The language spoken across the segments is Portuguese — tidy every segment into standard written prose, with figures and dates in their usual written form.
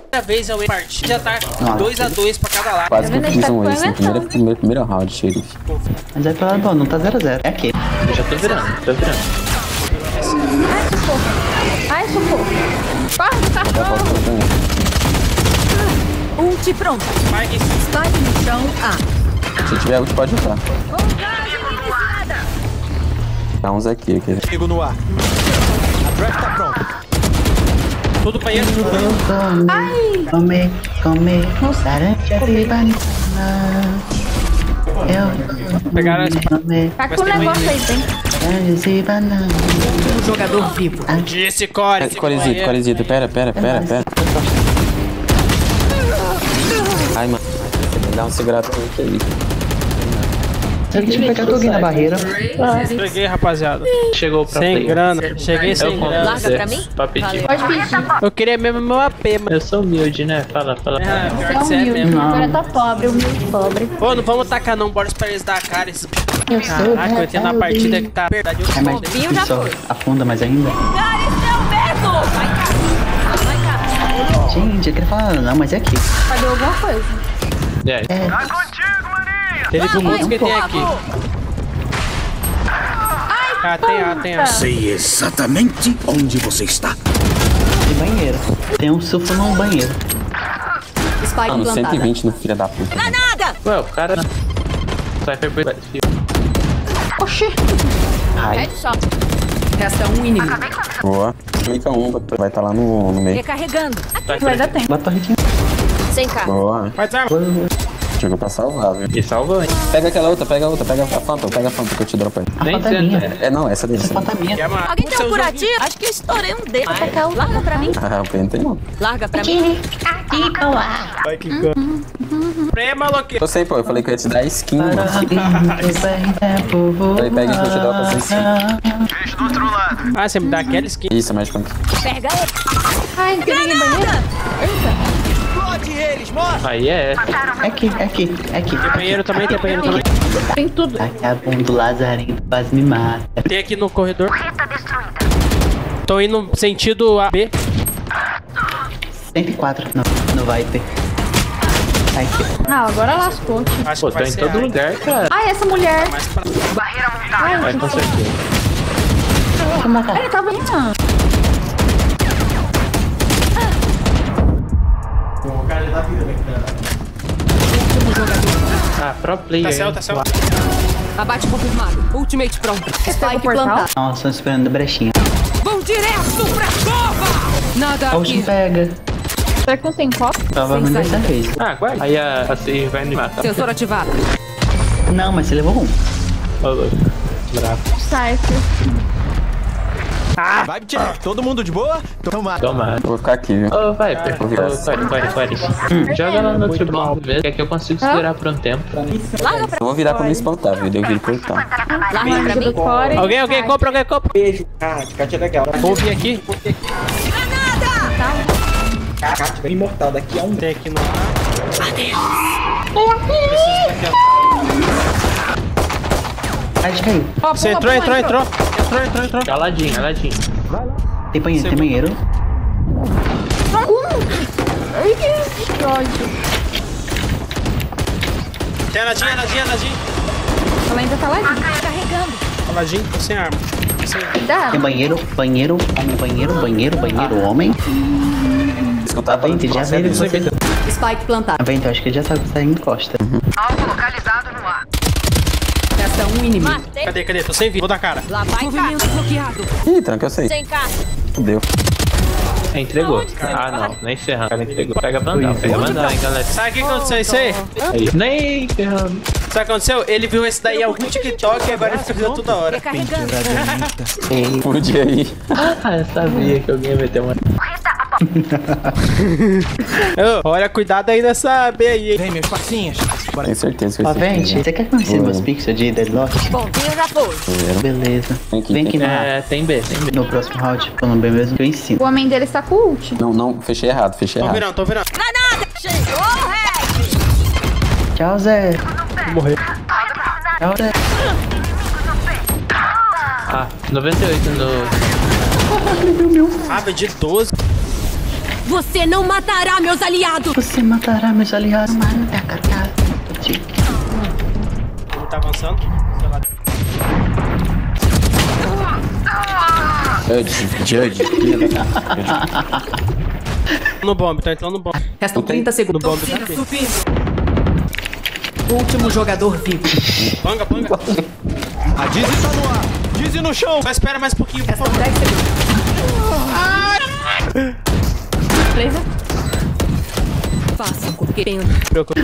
Primeira vez eu parti, já tá 2x2 pra cada lado. Quase que eu fiz um ace no primeiro round, xerife. Mas é pra bom, não tá 0x0. É aqui. Eu já tô virando, Ai, socorro. Corre, cachorro. Ult pronta. Spike no chão. Se tiver ult, pode usar. Dá uns aqui. Chego no ar. A draft tá pronta. Tudo pra ele. Come, sarante a banana. Pegaram essa. Tá com o negócio aí, tem. Um jogador vivo. Esse core. Corezito. Pera. Ai, mano. Dá um segurado aí. Deixa eu pegar alguém na barreira. Peguei, rapaziada. Chegou pra Sem play. grana. Cheguei sem grana. Larga pra mim? Pra pedir. Pode pedir. Eu queria mesmo meu AP, mano. Eu sou humilde, né? Fala. Pior que Você você é humilde. mesmo. Agora tá pobre, humilde, pobre. Ô, não vamos tacar não, bora pra eles dar a cara. Esses... Eu sou. Caraca, eu entrei na partida que tá verdade. É mais Vinho já difícil, foi. afunda mais ainda. Seu medo! Vai cá. Gente, eu queria falar, não, mas é aqui. Cadê alguma coisa? Ele viu muitos que tem aqui. Tem A. Sei exatamente onde você está. Tem banheiro. Tem um sufo no banheiro. Spike Mano, plantada. 120 no filho da puta. Nada! Ué, o cara... Cypher foi... Oxi. Headshot. Resta um inimigo. Boa. Clica vai estar lá no meio. Recarregando. Vai dar tempo. Bota a torretinha. Sem cá. Boa. Faz arma. Chegou pra salvar, viu? E salvou, hein? Pega aquela outra, pega a Phantom que eu te dropo aí. Nem foto é sendo, minha. né? É, não, essa daí. Essa foto é minha. Alguém tem um curativo? Acho que eu estourei um dedo. Larga pra mim. Ah, o Pen tem não. Larga pra mim. Prema, louqueiro. Eu sei, pô, eu falei que eu ia te dar skin, mano. Falei, pega que eu te dou pra skin. Ah, você me dá aquela skin. Isso, mais quanto? Pega ele. Ai, não tem ninguém banheiro? Aí é. É aqui. Tem banheiro também. Tem tudo. Vagabundo Lazarinho quase me mata. Tem aqui no corredor. Tô indo sentido AB. 104 no Viper. Ai, Não, agora lascou. Acho Pô, que vai tá em ser todo A. lugar, cara. Ai, essa mulher. Mais pra... Vai, com certeza. Ele tava ali, não. Ah, pro player. Tá céu. Abate confirmado. Ultimate pronto. Spike portal? plantado. Nossa, tô esperando a brechinha. Vão direto pra cova! Nada A ult aqui. pega. Será que não tem copo? Tava ruim dessa vez. Ah, guarda. Aí a Siri vai me matar. Sensor ativado. Não, mas você levou um. Ô, louco. Bravo. Sai, Vai, Jack. Todo mundo de boa? Toma. Toma. Eu vou ficar aqui, viu? Ô, Viper. Vou virar. Pare. Joga lá no tribunal mesmo. É que eu consigo segurar por um tempo. Larga pra Eu vou virar pra me espantar, viu? Daí eu viro portal. Larga pra mim. Core. Alguém compra. Beijo, Cat é legal. Vou vir aqui. Cat é imortal, daqui a um. Tem aqui no... Ai, caiu. Você entrou. Caladinho. Tem banheiro. Ai, que ódio. Tem a Nadinha. Ela ainda tá lá. Carregando. Nadinha, tô sem arma. Dá. Tem banheiro, homem. Escutar Tá vendo? Já veio você. Spike plantado. Tá vendo? Acho que ele já sabe que você encosta. Resta um inimigo. Matei. Cadê? Tô sem vida. Vou dar cara. Lá vai movimento bloqueado. Ih, tranca, eu sei. Sem cá. Deu. Entregou. Ah, não. Nem ferrando. O cara entregou. Pega Vandal, hein, galera. Sabe o que aconteceu isso aí? Aí. Nem ferrando. Sabe o que aconteceu? Ele viu esse daí algum TikTok e agora ele fica vendo toda hora. Recarregando. Fude aí. Ah, eu sabia que alguém ia meter uma... Ô, olha, cuidado aí nessa B aí, hein? Vem, meus parcinhas. Tenho certeza que Ó, vai ser. vente, você quer conhecer meus pixels de Deadlock? Bonzinho já foi. Beleza. Vem aqui, Vem aqui É, tem B. no próximo round, falando bem mesmo, que eu ensino. O homem dele está com ult. Não, fechei errado. Tô virando. Granada. Chegou o Red. Tchau, Zé. Vou morrer. Tchau, Zé. Ah, 98 no... Ah, de 12. Você não matará meus aliados. Você matará meus aliados. Manda, cacá. Ele tá avançando. Sei lá. Judge. No bomb, tá entrando no bomb. Restam 30 segundos. No bomb tá aqui. Último jogador vivo. Panga. A Dizzy tá no ar. Dizzy no chão. Só espera mais um pouquinho, por Restam favor. 10 segundos. Beleza? Façam com que pensa. Preocupa.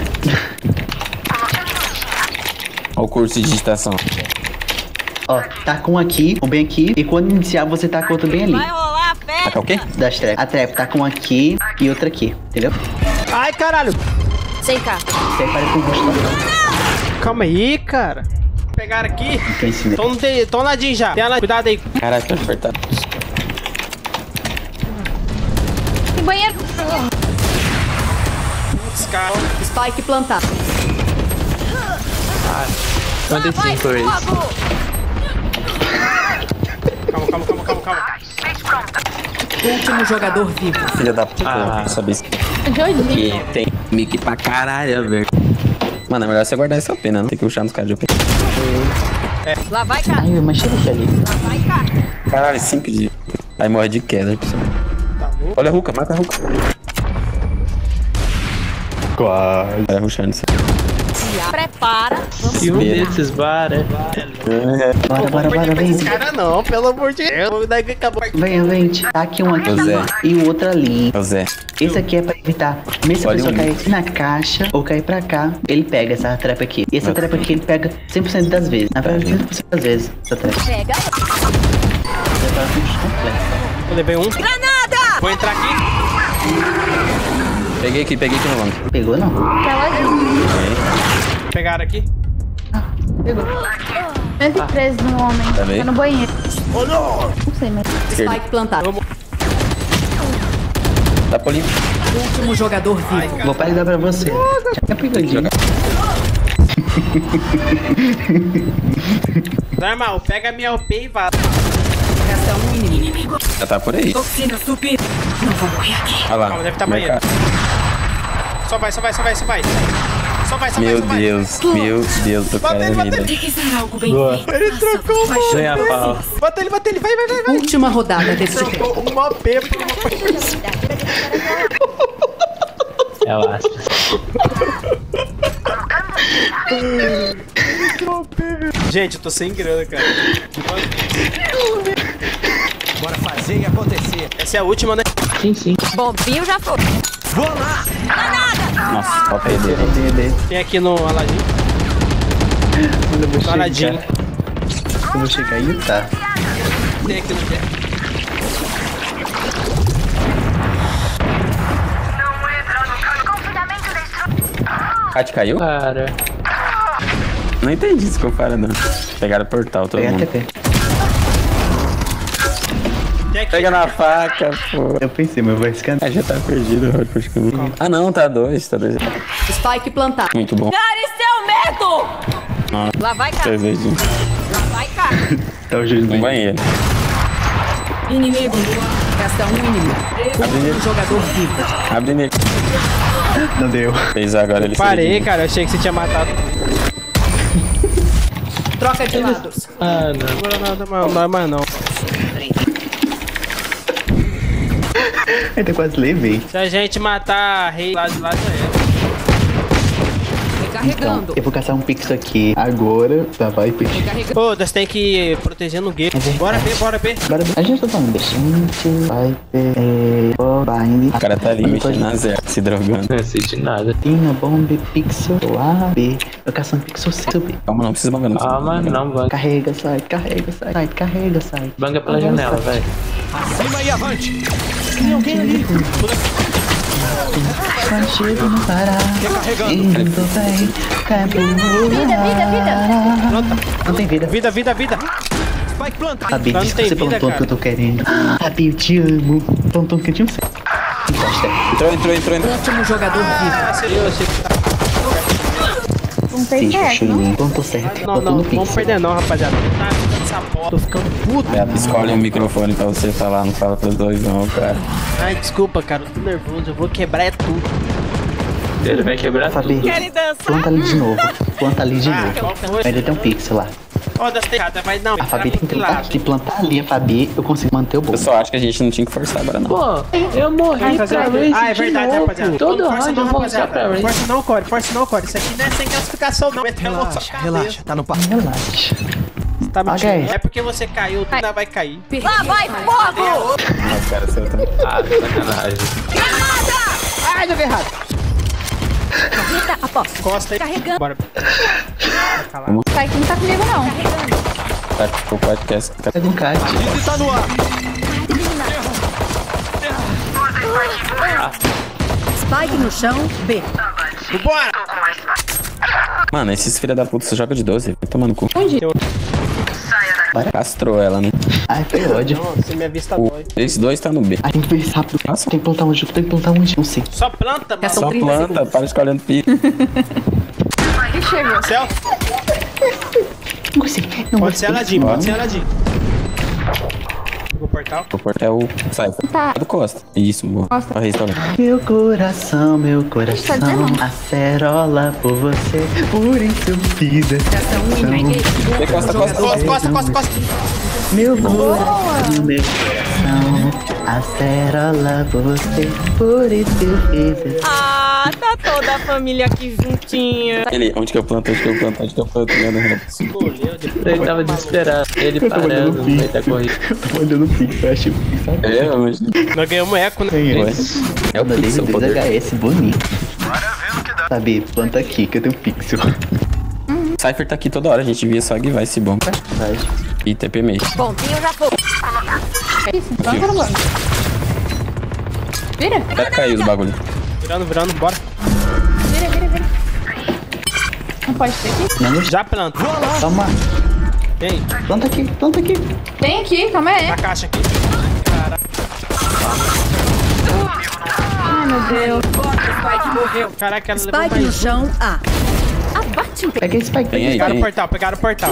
Olha o curso de digitação. Ó, taca um aqui, um bem aqui. E quando iniciar, você taca outro bem ali. Vai rolar a festa. Taca o quê? Das trap. A trap taca um aqui e outra aqui. Entendeu? Ai, caralho. Sem cá. E aí para com o rosto. Calma aí, cara. Pegaram aqui. Que eu ensinei. Tô ladinho já. Tem ela. Cuidado aí. Caralho, tá apertado. Tem banheiro. Putz, cara. Spike plantado. 55 vezes. Calma. Último jogador vivo. Filha da puta, Ah. eu sabia isso. Jodinho. Que tem mic pra caralho, velho. Mano, é melhor você guardar essa pena, não tem que puxar nos caras de OP. Lá vai cá. Ai, mas chega aqui ali. Lá vai cá. Caralho, 5 de... Aí morre de queda. Olha a Ruka, mata a Ruka. Quase. Vai rushando isso. Se prepara. Vamos E um Espera. desses bares. Bora, vem. Cara, não, pelo amor de Deus. Daí acabou. Vem. Taque um aqui Ô, Zé. e o outro ali. Ô Zé, Esse aqui é pra evitar. Mesmo se a Olha pessoa um cair na caixa ou cair pra cá, ele pega essa trap aqui. E essa trap aqui ele pega 100% das vezes. Na verdade, 100% das vezes. Essa trap. Pega. Eu levei um. Granada! Vou entrar aqui. peguei aqui no longo. Pegou não? Tá ladinho. Pegaram aqui. Pegou. 113 no homem. Tá vendo? Tá no banheiro. Não sei, mas. Spike plantado. Tá polindo. Último jogador vivo. Vou pegar pra você. Já pegadinho. Normal, pega minha OP e vaza. Resta um inimigo. Já tá por aí. Toxina subir. Não vou morrer aqui. Olha lá. Calma, deve estar banheiro. Só vai. Meu Deus do cara da vida. Tem que ser algo bem Boa. feito. Ele trocou uma. Ganha a pau. Bota ele, vai. Última rodada desse jogo. Trocou uma OP por uma. Relaxa. Gente, eu tô sem grana, cara. Bora fazer e acontecer. Essa é a última, né? Sim. Bombinho já foi. Vou lá. Nossa, falta aí dele. Tem aqui no Aladdin. Quando eu vou No Aladdin. Eu vou chegar e tá. Tem aqui no pé. Kat caiu? Cara. Não entendi isso que eu falo, não. Pegaram o portal, todo Pega mundo. TP. Tem aqui. Pega na faca, pô. Eu pensei, mas vai escanear. Ah, já tá perdido. Ah, não, tá dois. Spike plantado. Muito bom. Gare seu medo! Ah, Lá vai cá. Cervejinho. Lá vai cá. Tá o juiz No bem. banheiro. Inimigo. Resta um inimigo. Último jogador vivo. Abre nele. Não deu. Fez agora ele. Parei, cedinho. cara. Eu achei que você tinha matado. Troca de lados. Ah, não. Agora nada, não é mais não. Ainda quase levei. Se a gente matar a rei lá de lá, já é. Recarregando. Eu vou caçar um pix aqui agora. Já vai, pix. Recarregando. Ô, nós tem que ir protegendo o game. Bora ver. Bora ver. A gente tá falando. Gente, vai ter. Bind. O cara tá ali mexendo na zero, se drogando. Não sei de nada. Tina, bomb, pixel, A, B. Eu caço um pixel C, subir. Calma, não precisa bangar, não precisa Ah, mas bangar. não, banga. Carrega, sai, carrega, sai. Carrega, sai. Banga pela janela, velho. Acima e avante. Contigo não parar. Recarregando. Indo bem, cai pro Vida. Não tem vida. Vida. Spike planta. Sabi, Não diz que tem você vida, plantou o que eu tô querendo. Sabi, eu te amo. Plantou o que eu tinha certo. Entrou. Último jogador vivo. Ah, seria eu achei que tá. Não tem Sim, certo, não? Plantou certo. Não, Plantou no vamos pixel. perder não, rapaziada. Tá, essa porra. Tô ficando puto. Escolhe um microfone pra você falar, não fala pros dois não, cara. Ai, desculpa, cara. Eu tô nervoso. Eu vou quebrar tudo. Ele vai quebrar tudo. Fabi, Querem dançar? planta ali de novo. Planta ali de novo. qual foi? Ainda tem um pixel lá. Ó, das errada, mas não. A Fabi tem que plantar. Se plantar ali a Fabi, eu consigo manter o bolo. Eu só acho que a gente não tinha que forçar agora não. Pô, eu morri pra Raze Ah, é verdade, de novo. rapaziada. Todo Força round não, eu vou mostrar pra Raze. Força não, Core. Força não, Core. Isso aqui não é sem classificação, não. Relaxa, tá no papo. Relaxa. Você tá mentindo. Ok. É porque você caiu, tu ainda vai cair. Lá vai fogo! Ah, cara, você tá... Ah, sacanagem. Ai, deu errado. Rita, aposto. Costa aí. Carregando. Bora. Spike não tá comigo, não. Tá com o podcast. Pega um card. Dizzy tá no ar. Spike no chão, B. Bora. Mano, esses filha da puta, você joga de 12, vai tomar no cu. Onde? Castrou ela, né? Ai, foi ódio. Nossa, minha vista dói. Esses dois tá no B. A gente fez rápido. Nossa. Tem que plantar onde? Tem que plantar onde? Não sei. Só planta, mano. Só planta, para escolhendo pico. Quem chegou? Céu. Não consigo. Não Pode ser consigo. Aladim, pode ser Aladim. O portal. O portal é o Cypher. Tá. É do Costa. Isso, boa. Costa. A Raze tá ali. Meu coração, Tá dizendo? acerola por você, por isso eu fiz essa canção. Vem, Costa, Costa. Costa. Meu coração, meu coração, acerola por você, por isso eu fiz essa. Ah, tá toda a família aqui juntinha. Ele, onde que eu planto? Onde que eu planto? Onde que eu planto? Escolheu depois. Ele tava desesperado. Ele parando no meio da corrida. Tô olhando o pix, eu acho que sabe? É, mas... Nós ganhamos eco, né? É o pixel, o poder. HS bonito. Sabe, planta aqui que eu tenho pixel. Cypher tá aqui toda hora, a gente via só Guivai esse bom. E TP meio. Pontinho já foi. Isso, planta no banco. Vira, Vai cair os bagulho. Virando, bora. vira. Não pode ter aqui? Já planta. Toma, Vem, planta aqui, planta aqui. Tem aqui, calma aí. na caixa aqui. Ai, meu Deus. Spike morreu. Caraca, ela levou Spike mais no um. chão, A. Abate o Pega esse spike, Tem aí, Pegaram tem o aí. portal, pegaram o portal.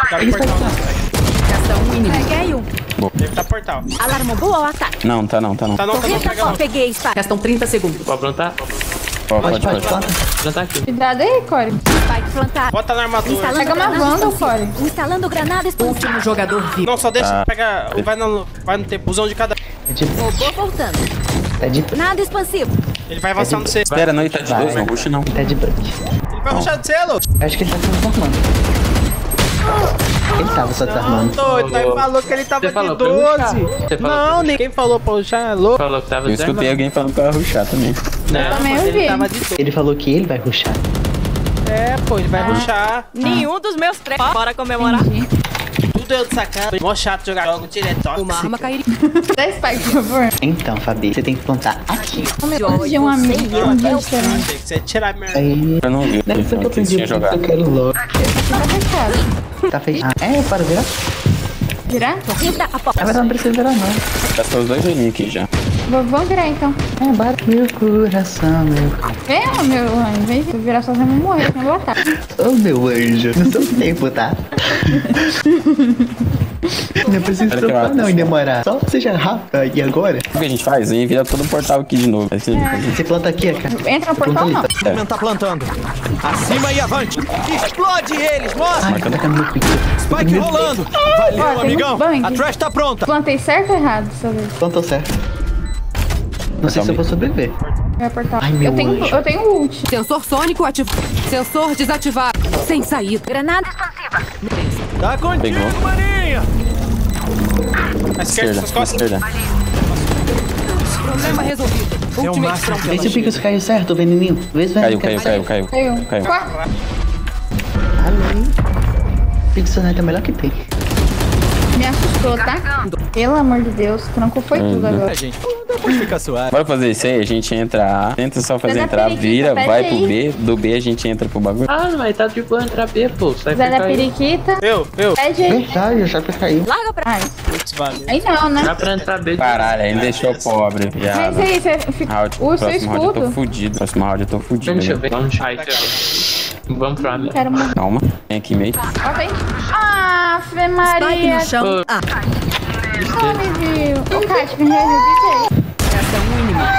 Peguei um. Deve estar portal. Alarma boa ao ataque. Não, tá não. Tá não, Rita, pega não. peguei Spike. Restam 30 segundos. Pode plantar? Pode, planta. Plantar aqui. Cuidado aí, Core. Spike plantado. Bota na armadura. Instalando Pega uma granada Wanda, explosiva. Core. Instalando granada explosiva. Último jogador vivo. Não, só deixa, pega, vai no tempuzão de cada. É de, Robô voltando. é de, Nada expansivo. Ele vai avançar no C. Espera, não, ele tá de 2, não puxa não. é de branco. Ele vai rushar de selo. Acho que ele tá se transformando. Ele tava só desarmando. Doido, aí falou que ele tava Você de falou pra 12. rushar. Você falou Não, pra ninguém falou pra rushar, louco. Falou que tava Eu escutei desarmado. alguém falando que ia rushar também. Não, também mas ele ouvi. tava de 12. Ele falou que ele vai rushar. É, pô, ele vai rushar. Nenhum dos meus três. Bora comemorar. Tudo eu de sacana. Mó chato jogar jogo direto. Uma arma cairia. Dá Spike, por favor. Então, Fabi, você tem que plantar aqui. De um amigo. Um dia diferente. Achei que você ia tirar minha. Aí. Eu não vi. Deve ser que eu Não aprendi tinha jogado. eu quero logo. Tá fechado. Tá fechado. Para virar. Virar? Rita, aposta. Mas não precisa virar, não. Gastou os 2 joguinhos aqui já. Vamos virar então. Bate meu coração, meu. Vem, meu anjo. Vem virar sozinho, eu vou morrer. Não vou matar. Ô, meu anjo. No seu tempo, tá? Não precisa Espera que eu preocupar, abro. não, em demorar. Só seja rápido. E agora? O que a gente faz? Aí vira todo o portal aqui de novo. Aí você- Você planta aqui, cara. Entra no portal, não. Não tá plantando. Acima e avante. Explode eles, mostra. Ai, tá meu pixel. Spike rolando. Ó, Valeu, tem amigão. um banho. A trash tá pronta. Plantei certo ou errado dessa vez? Plantou certo. Não sei se eu vou sobreviver. Vai portal. Ai, meu anjo. Eu tenho ult. Sensor sônico ativado. Sensor desativado. Sem saída. Granada expansiva. Tá contigo, Pegou. maninha. À esquerda, suas costas. esquerda. Problema resolvido. Última extração. Vê se o pixel caiu certo, veneninho. Vê se vai. Caiu. Caiu. Caiu. Além. Pixel Neto é melhor que P. Me assustou, tá? Pelo amor de Deus, trancou foi tudo agora. Gente, depois fica suave. Bora fazer isso aí, a gente entra A, tenta só fazer Zé da entrar, periquita, vira, pede vai pro aí. B, do B a gente entra pro bagulho. Ah, mas tá de boa entrar B, pô. Sai Zé da ficar aí. periquita. Eu. Pede aí. Verdade, eu já caiu. Larga pra Ai, Putz, valeu. aí não, né? Dá pra entrar B. Caralho, ainda deixou pobre, Mas viado. aí, você fica. Round, O seu próximo round eu tô escudo. fudido. Próximo round eu tô fudido. Deixa eu né? ver. Vamos pra B. Vamos pra B. Quero morrer. Calma, vem aqui meio. Ó, vem. Ah! Ave Maria. No chão. Ah. Só me viu. O Kat, me reviu, Essa é um inimigo.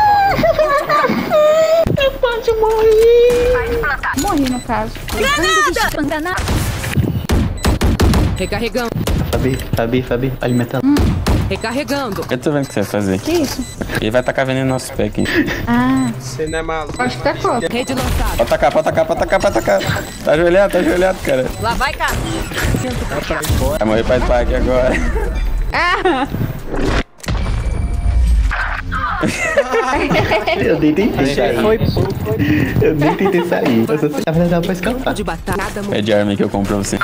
eu quase morri. Morri, no caso. Granada! Recarregando. Fabi, alimentando. Recarregando. Eu tô vendo o que você vai fazer. Que isso? Ele vai tacar veneno no nosso pé aqui. Ah, Você não é maluco. acho que tá cor. Rede lançada. Pode tacar. Tá ajoelhado, cara. Lá vai cá. Vai morrer pra Spike agora. Ah! Eu nem tentei sair. Eu nem tentei sair. Eu só tava dando pra escapar. De batata. É de arma que eu comprei pra você.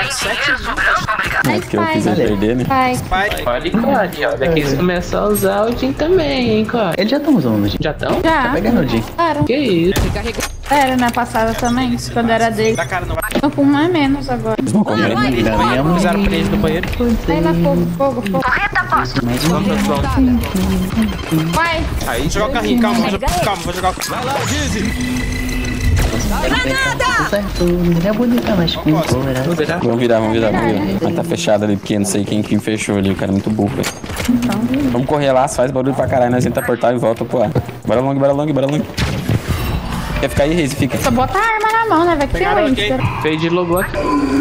É que eu quis perder, né? Vai. Olha, Cláudio, olha que eles começam a usar o Jin também, hein, Cláudio. Eles já estão usando o Jin. Já estão? Já. Pegando o Jin. Claro. Que isso? Recarregando. Era na passada também, quando era dele. Da cara não vai. Tô com um a menos agora. Eles vão comer. Usaram pra eles no banheiro. Aí lá, fogo. Vai. Aí, jogar o carrinho, calma, vou jogar o carrinho. Vai lá, Dizzy. Certo, não é bonita, mas com coração. Vamos virar. Mas tá fechado ali, porque não sei quem fechou ali. O cara é muito burro, velho. Vamos correr lá, faz barulho pra caralho. Nós entra portal e volta pro ar. Bora long. Quer ficar aí, Reis? Fica. Só bota a arma na mão, né? Vai que tem um Insta. Fade logou aqui.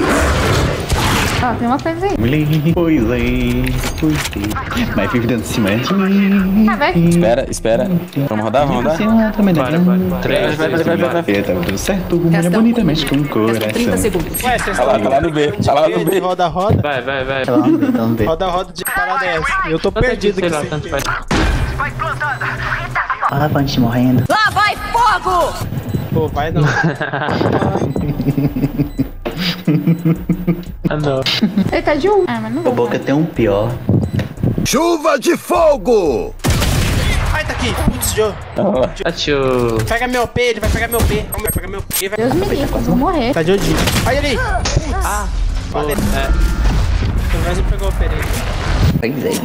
Ó, tem uma coisa aí. Pois mas fica dando cima de mim. Ah, vai. Espera. Vamos rodar? Vai. 3, Vai. Tá tudo certo, mulher bonita, mas com coração. 30 segundos. Ué, vocês Tá lá no B. Roda. Vai. Roda de parada é essa. Eu tô perdido Sei lá, aqui. tanto faz. Olha a Vante morrendo. Lá vai fogo! Pô, vai não. Ah, não. Ele tá de um. Ah, mas não O vou. Boca tem um pior. Chuva de fogo! Ai, tá aqui. Putz, Joe. Tio. Pega meu P, ele vai pegar meu P. Vai pegar meu P. Deus me livre, eu vou morrer. Tá de Odin. Olha ali. Ah, valeu. Mas não pegou o P dele. Pois é.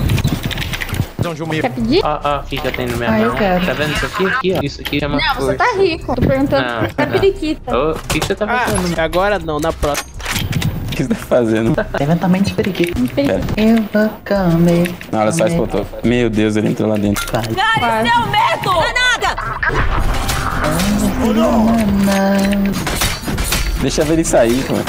Quer pedir? Ó, o que eu tenho na minha Ah, eu mão. quero. Tá vendo isso aqui? Ó. Isso aqui chama Não, você força. tá rico. Tô perguntando Não, pra não. periquita. Ô, o que você tá fazendo? Agora não, na próxima. O que você tá fazendo? Levantamento de periquito. Periquita. Eu vou comer. Na hora só explotou. Meu Deus, ele entrou lá dentro. Cale seu medo! Granada! Deixa ver ele sair, mano.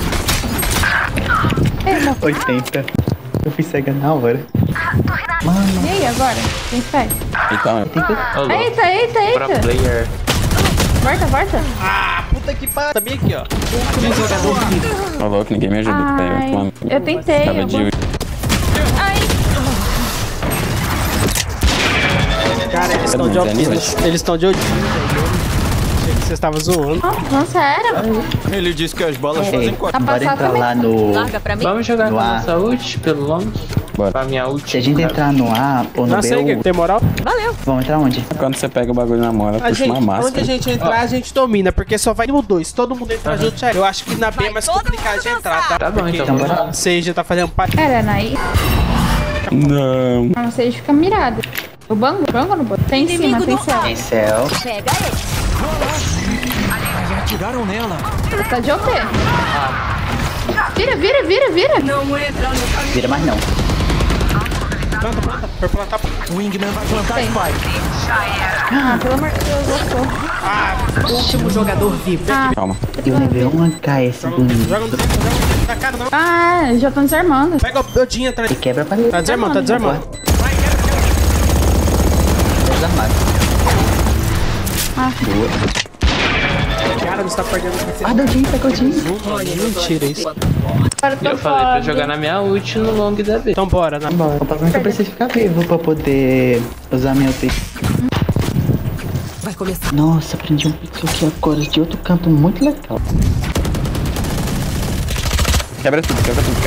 80. Eu fui cega na hora. E aí, agora? Quem faz? Então, Ô, louco. Eita. Pro player. Volta. Ah, puta que pariu. Também aqui, ó. ô louco, ninguém me ajuda. Ai, Mano, eu tentei. tava Eu de... vou... Ai, Cara, eles estão de Odin. Eles estão de Odin. Achei que vocês estavam zoando. não, sério. Ele disse que as bolas fazem Tá Bora passado entrar também. lá no... Larga pra mim. Vamos jogar No com a ar. nossa ult pelo long? Bora. Com a minha ult. Se a gente entrar no A ou no Não B, sei, que tem moral. Valeu. vamos entrar onde? Quando você pega o bagulho na mão, ela puxa uma máscara. Onde a gente entrar, a gente domina, porque só vai no 2. Se todo mundo entrar junto, já é. Eu acho que na B é mais Vai todo complicado mundo de entrar, tá? Tá bom, então. Então bora lá. Você já tá fazendo parte. Era, Anaí. Não. Não sei, fica mirado. O banco ou no banco? Tem em cima, Inimigo tem no céu. Em céu. Pega ele. Atiraram nela. Tá de OP. Vira. Vira mais não. Planta. Foi plantar. O Wingman vai plantar Tem. Spike. Ah, pelo amor de Deus, eu sou. Último jogador vivo. Calma. Eu levei um KS bonito. Joga no na cara, não. Ah, já estão desarmando. Pega o Odin atrás. E quebra a parede. Tá desarmando. Desarmado. Cara, você tá perdendo. Ah, Dodinho, pegou o Dodinho. Mentira isso. Agora eu tô Eu falei pra fora. jogar na minha ult no long da B. Então bora, né? Bora. O problema é que eu preciso ficar vivo pra poder usar meu T. Vai começar. Nossa, aprendi um pixel aqui agora de outro canto muito legal. Quebra tudo.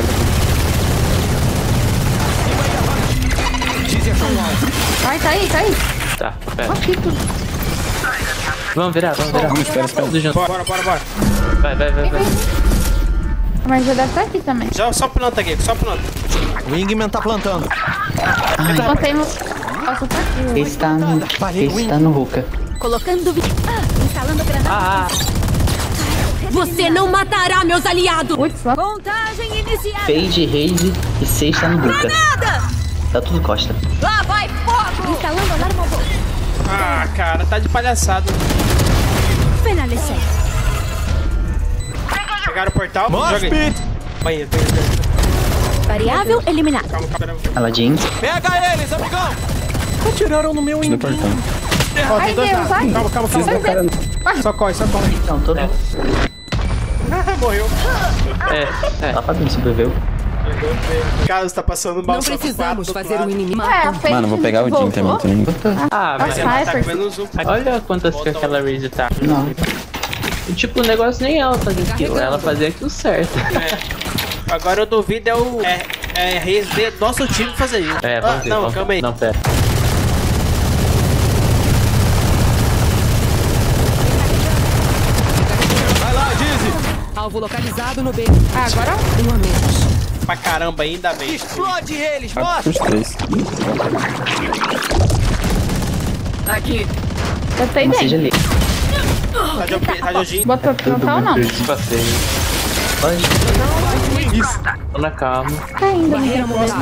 Ai, tá aí. Tá, pera. Aqui tudo. Vamos virar. Espera. Tudo junto. Bora. Vai. Mas já deve estar aqui também. Já, só planta aqui, só planta. O Wingman tá plantando. Plantei no... Nossa, tá aqui. Esse tá no Ruka. Colocando... instalando granada. Você não matará meus aliados. Putz, lá. Contagem iniciada. Fade, Raze e 6 tá no Buca. Tá tudo costa. Lá vai fogo. Instalando alarma boa. Ah, cara, tá de palhaçada. Finalizei. Pegaram o portal. Joga aí. Banheiro. Variável eliminada. Aladdin. Pega eles, amigão! Atiraram no meu No inimigo. portão. Ó, Ai, tem dois Deus, lá. ai. Calma. Só corre. Não, todo. Morreu. Ela Fabinho sobreviveu. O Carlos tá passando mal. Não precisamos fazer um inimigo. É, a Fade Mano, vou pegar o Jim também. Tô nem... Ah, Mas mas ela tá Cypher. comendo zoom. olha quantas que aquela Raze tá. Não. Tipo, o negócio nem ela fazia aquilo, ela fazia aquilo certo. Agora eu duvido Reis de nosso time fazer isso. É, vamos ver. Não, vamos calma aí. Não, pera. Vai lá, Dizzy! Alvo localizado no B. Ah, agora Um a menos. Pra caramba, ainda bem. Explode eles, Ah, mostra! os 3. Aqui. eu sei Não seja bem. ali. Tá de Odin. Bota frontal ou não? Passei. Pode. Tô na calma. Tá ainda. Barreira montada.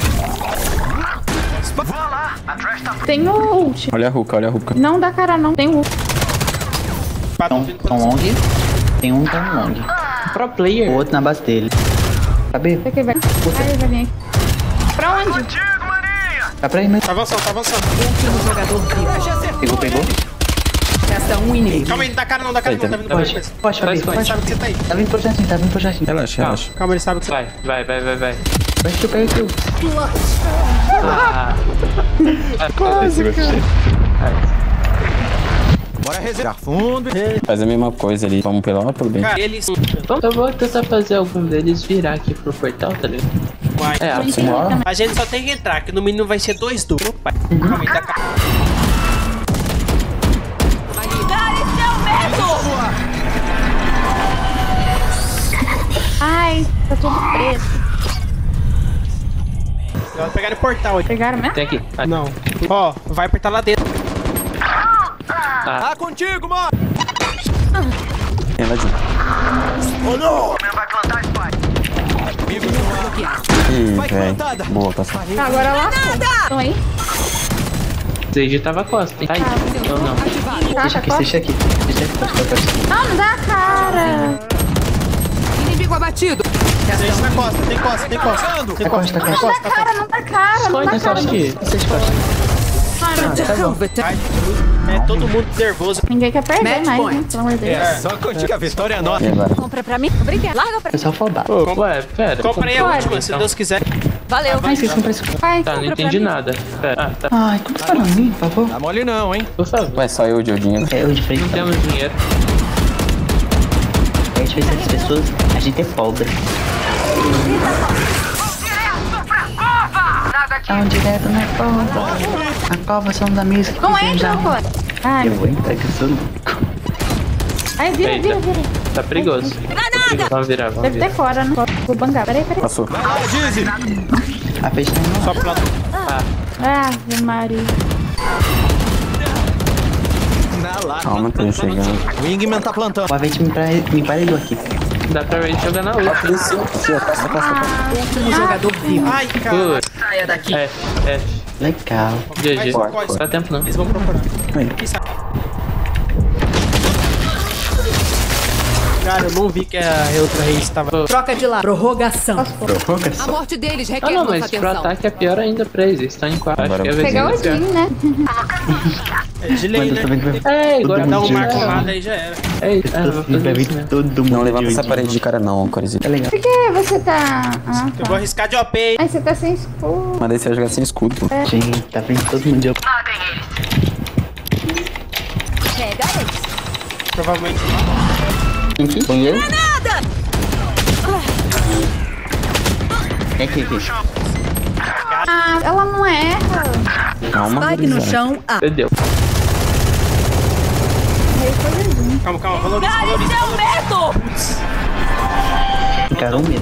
Tem o ult. Olha a Ruka. Não dá cara, não. Tem o ult. Tom long. Tem um Tom long. Pro O player. outro na base dele. Sabe? Você que vai. Ai, ele vai vir aqui. Pra onde? Vai pra aí, mas. Tá avançando. Último jogador vivo. Pegou. Resta um inimigo. Calma aí, não dá cara não. Tá vindo pra Pode, trás. pode, Fabi. Vai. Ele sabe que você tá aí. Tá vindo pro jardim. Relaxa. Calma, ele sabe que você tá Vai. Vai que eu pego aqui. Ah. Bora reservar fundo. Faz a mesma coisa ali. Vamos pelo A ou pelo B? Cara, eles... Eu vou tentar fazer algum deles virar aqui pro portal, tá ligado? Vai. É, A gente só tem que entrar, que no mínimo vai ser 2 duros. Calma aí, tá cara. Ai, tá tudo preto. Vai pegar no portal aqui. Pegaram mesmo? tem aqui. Vai. Não. Ó, vai apertar lá dentro. Tá contigo, mano! Tem lá de... Ih, Vai velho. plantada. Boa, passou. Tá, agora lá. Estão aí? Sage tava costa, hein? Ai, eu não. Tá, Deixa aqui. Não, não dá cara. Inimigo abatido. Gente, na costa, tem costa. Tem costa. Não dá cara, não dá cara. Não Foi dá nessa cara. aqui. É todo mundo nervoso. Ninguém quer perder Match mais, point. né? Pelo amor de Deus. Só contigo a vitória é nossa. E agora? Compra pra mim? Obrigada. Larga pra É só afobado. Ué, pera. Compra aí a Pode. última, se Deus quiser. Valeu. Ai, vocês compram isso. Vai. Tá, não entendi nada. Pera. Ah, tá. Ai, como você fala em mim, por favor? Tá mole não, hein? Por favor. Ué, só eu de Odin. É, eu de frente. Não temos dinheiro. A gente vê se as pessoas. A gente é pobre. Tão direto na cova. A cova são da mesa. Não entra, pô. Ai, Eu vou entrar aqui, sou ai, vira. Eita. Tá perigoso. Vamos virar, vamos Deve virar. ter fora, né? Vou bangar. Peraí. Passou. Vai lá, Dizzy! A peixe não. Só pro lado. Ah, Maria. Na lá. Calma, tô chegando. O Wingman tá plantando. O Avete me parelhou aqui. Dá pra gente jogar na outra. Último jogador vivo. Ai, cara. Putz. Saia daqui. F. Legal. GG. Vai, Não dá tempo não. Eles vão procurar. Aí. Quem sabe? Cara, eu não vi que a outra Reis tava... Troca de lado. Prorrogação. Prorrogação. A morte deles Ah requer não, nossa mas pro atenção. ataque é pior ainda pra eles. Eles estão em 4. Acho que é a vez Pegar o inicial. Odin, né? É de lei, Mas eu né? também vai. É, agora Dá um Todo mundo marco já- lá, daí já era. É isso. Vou fazer Vai isso vir mesmo. todo mundo. Não levanta de essa Odin. parede de cara não, Corezinho. É legal. Por que você tá... Ah, Eu vou tá. arriscar de OP, hein? Ai, você tá sem escudo. Mas daí você vai jogar sem escudo. Gente, tá vindo todo mundo de Odin. Pega eles. Provavelmente. Aqui, banheiro. É aqui. Ah, ela não erra. Calma, Spike no gurizada. chão. A. Perdeu. Calma, valoriza. Medo! Encarou mesmo.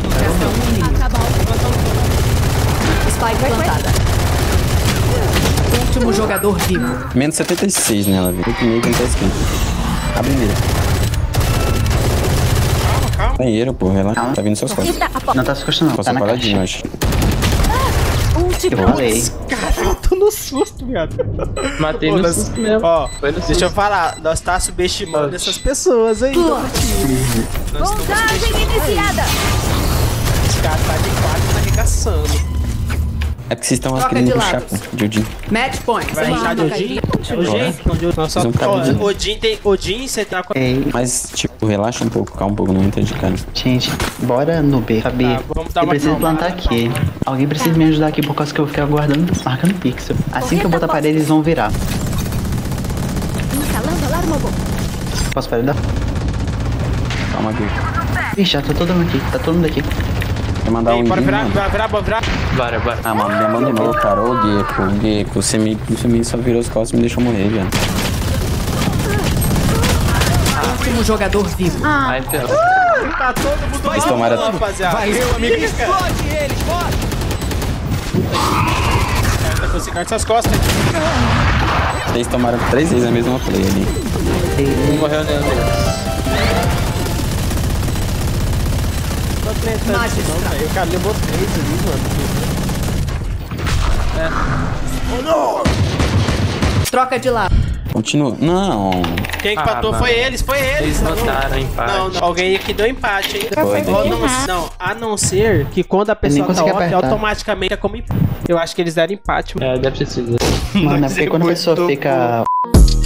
Spike plantada. Último jogador vivo. Menos 76 nela, viu? 8,5 quando tá escrito. Abre mira. Banheiro, pô, relaxa. Tá vindo seus costas. Não tá se encostando, não. Tá Passou na paradinho, caixa. acho. Eu falei. Cara, eu tô no susto, viado. Matei no susto mesmo. Ó, Foi no deixa eu falar. Nós tá subestimando essas pessoas aí. Montagem iniciada. Os caras tá de 4 arregaçando. É porque vocês estão Troca querendo de puxar, lados. pô. Jodin. Match point. Vai achar de Odin? É Odin? Nossa, Vocês não cabem de- Odin tem. Odin, você tá com. Ei, Mas, tipo, relaxa um pouco, calma um pouco, não entendi, cara. gente, bora no B. Fabi, Tá, vamos dar eu uma preciso calmada. plantar aqui. Alguém precisa me ajudar aqui por causa que eu vou ficar guardando, marcando pixel. Assim que eu botar a parede, eles vão virar. Instalando alarma. Posso parar? Calma aqui. Ixi, já tá todo mundo aqui. Tá todo mundo aqui. Quer mandar um Bora guinho, virar, mano? bora virar. Bora. Ah, mano, me abandonou, cara. Ô, Gecko, você me só virou os costas e me deixou morrer, velho. Último jogador vivo. Ai, ferrou. Tá todo mundo Eles tomaram tudo. rapaziada. Valeu, amigo. Explode eles, bora. Tá com esse cara nessas costas. Eles tomaram 3 vezes a mesma play ali. Morreu dentro dele. Tô tentando isso não, velho. O cara levou 3 ali, mano. Troca de lado. Continua. Não. Quem empatou mano. foi eles, Eles não. notaram empate. Não, alguém aqui deu empate, hein? Foi. Não, a não ser que quando a pessoa tá consegui off, apertar. automaticamente é como empate. Eu acho que eles deram empate. É, deve ter sido. Mano, é porque quando a pessoa fica